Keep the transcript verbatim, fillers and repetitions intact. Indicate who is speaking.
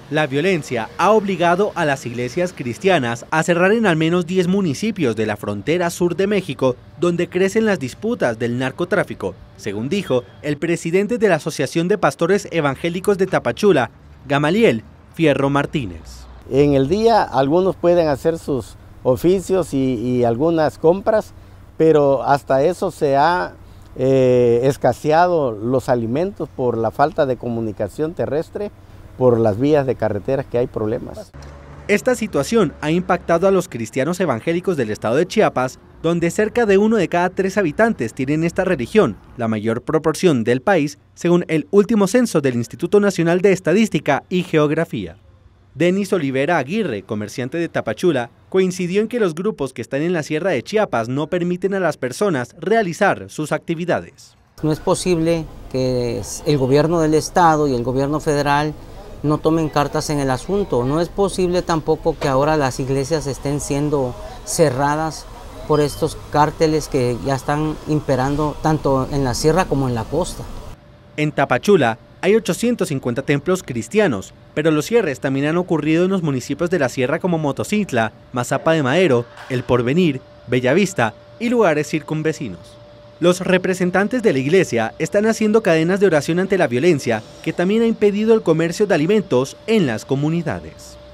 Speaker 1: La violencia ha obligado a las iglesias cristianas a cerrar en al menos diez municipios de la frontera sur de México, donde crecen las disputas del narcotráfico, según dijo el presidente de la Asociación de Pastores Evangélicos de Tapachula, Gamaliel Fierro Martínez.
Speaker 2: En el día algunos pueden hacer sus oficios y, y algunas compras, pero hasta eso se ha eh, escaseado los alimentos por la falta de comunicación terrestre, por las vías de carreteras que hay problemas.
Speaker 1: Esta situación ha impactado a los cristianos evangélicos del estado de Chiapas, donde cerca de uno de cada tres habitantes tienen esta religión, la mayor proporción del país, según el último censo del Instituto Nacional de Estadística y Geografía. Denis Olivera Aguirre, comerciante de Tapachula, coincidió en que los grupos que están en la sierra de Chiapas no permiten a las personas realizar sus actividades.
Speaker 3: No es posible que el gobierno del estado y el gobierno federal no tomen cartas en el asunto. No es posible tampoco que ahora las iglesias estén siendo cerradas por estos cárteles que ya están imperando tanto en la sierra como en la costa.
Speaker 1: En Tapachula hay ochocientos cincuenta templos cristianos, pero los cierres también han ocurrido en los municipios de la sierra como Motocintla, Mazapa de Madero, El Porvenir, Bellavista y lugares circunvecinos. Los representantes de la iglesia están haciendo cadenas de oración ante la violencia, que también ha impedido el comercio de alimentos en las comunidades.